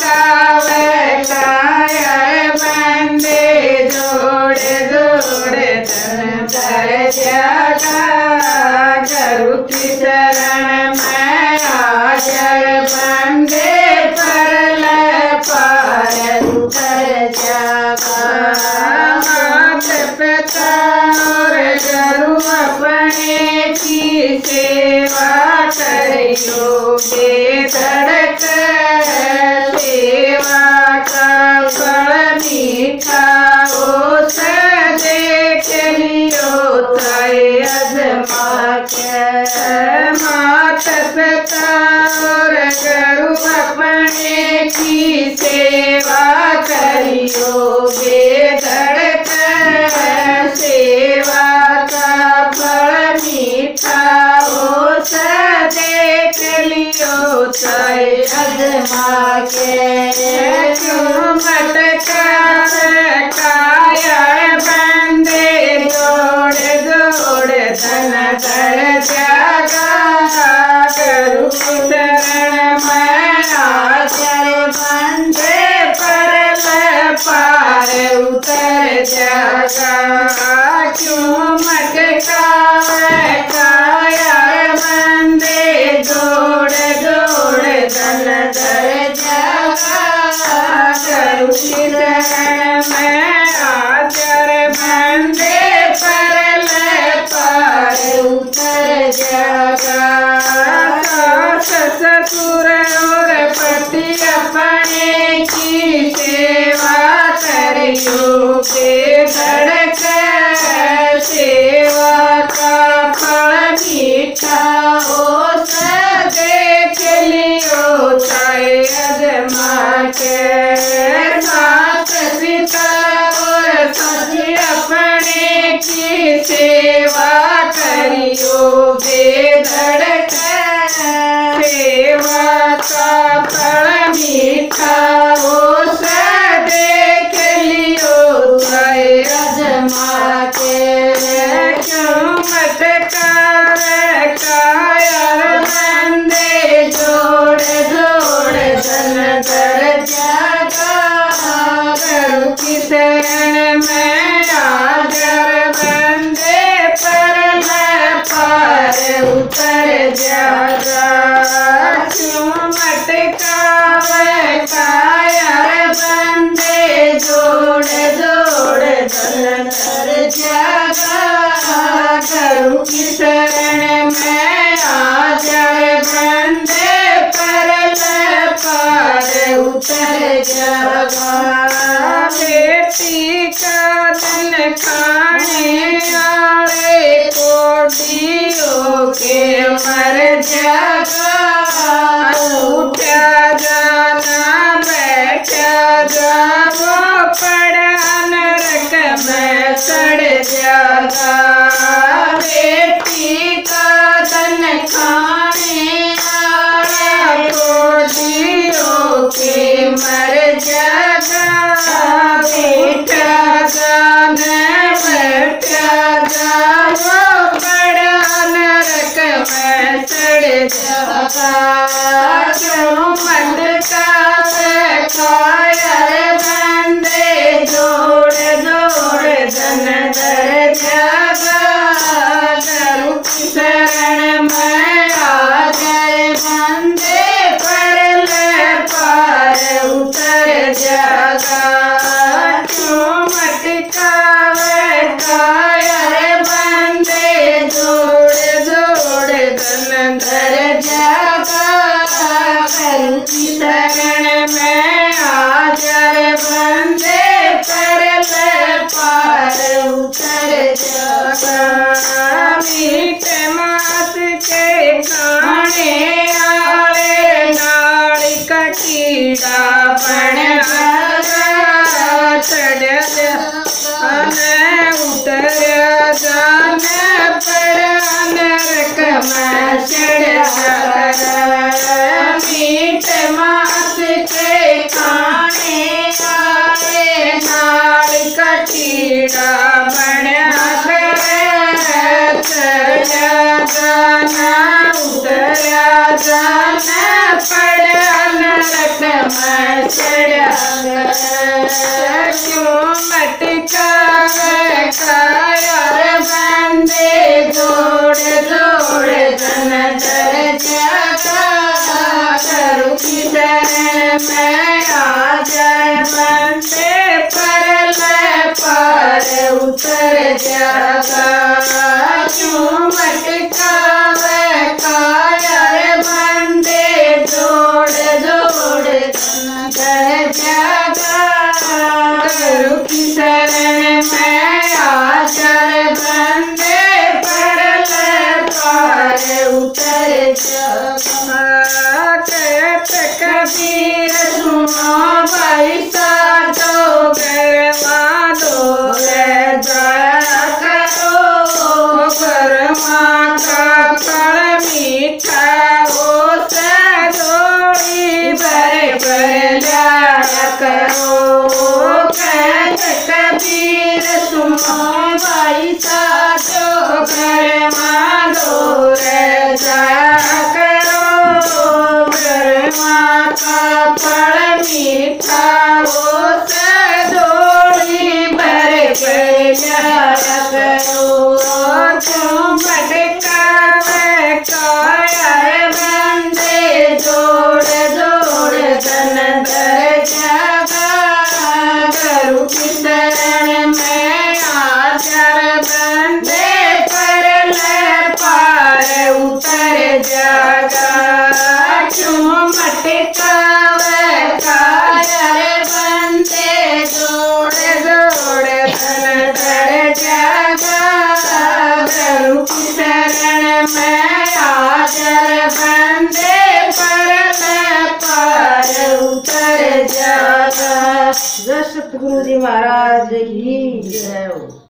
कावे कायर बंदे जोड़े जोड़े तन धर जगा गुरु की शरण में आकर बंदे परल पार उतर जगा मात पिता और गुरु अपने की सेवा करियो बेधड़क सेवा का फल मीठा हो देख लियो ताई अजमा के मात पिता और गुरु अपने की सेवा करियो बेधड़क सेवा का फल मीठा हो देख लियो ताई अजमा के चुमट कायर बंदे जोड़ जोड़ धन धर जगा गुरु शरण में आकर बंदे परल पार उतर जगा चुमट कायर बंदे जोड़ जोड़ धन धर जगा गुरु शरण में आकर बंदे परल पार उतर जगा सास ससुर और पति अपने की सेवा करियो बेधड़क सेवा का फल मीठा हो देख लियो ताई अजमा के मात पिता और सभी अपने की सेवा करियो बेधड़क सेवा का फल मीठा हो देख लियो ताई अजमा के चुमट कायर बंदे जोड़ जोड़ धन धर जगा गुरु की शरण में आकर बंदे परल पार उतर जगा चुमट कायर बंदे जोड़ जोड़ धन धर जगा गुरु की शरण में आकर बंदे परल पार उतर जगा बेटी का धन खाने आले कोडियों के मर जगा उठा जाना बैठा जाओ पड़ा नरक में सड़ जागा बेटी का धन खाने आले कोडियों के मर जगा बेटा जाने बैठा जाओ बड़ा नरक में सड़ जागा चुमट कायर बंदे जोड़ जोड़ धन धर जगा गुरु की शरण में आकर बंदे परल पार उतर जगा चुमट कायर बंदे जोड़ जोड़ धन धर जगा गुरु की शरण में आकर बंदे परल पार उतर जगा मीठ मास के खाने आले नाली का कीड़ा बन चढ़ उतर जाने पड़ा नरक में चढ़ मीठ मास के खाने आले नाल का कीड़ा बन जाना उतरा जाना पड़ा नरक में में चढ़ा क्यों मटकावे कायर बंदे जोड़ जोड़ जन दर जागा करू की शरण में आजर बंदे परल पार उतर जागा क्यों मटकावे कायर बंदे जोड़ जोड़ जन दर जागा करू की शरण में आजर बंदे परल पार उतर जागा कहत कबीर सुनो भाई साधो गरमा दो दया करो गरमा का फल मीठा हो सदोड़ी बरे बरे लाया करो कहत कबीर सुनो भाई साधो गरमा दो दया का फल मीठा हो सदोड़ी भरे भरे लाया करो क्यों भटकावे कायर बंदे जोड़ जोड़ जन दर जागा करू की शरण में आजर बंदे परल पार उतर जागा क्यों मटकावे कायर बंदे जोड़ जोड़ धन कर जागा करू की शरण में आजर बंदे परल पार उतर जागा। जय सतगुरु जी महाराज की जय हो।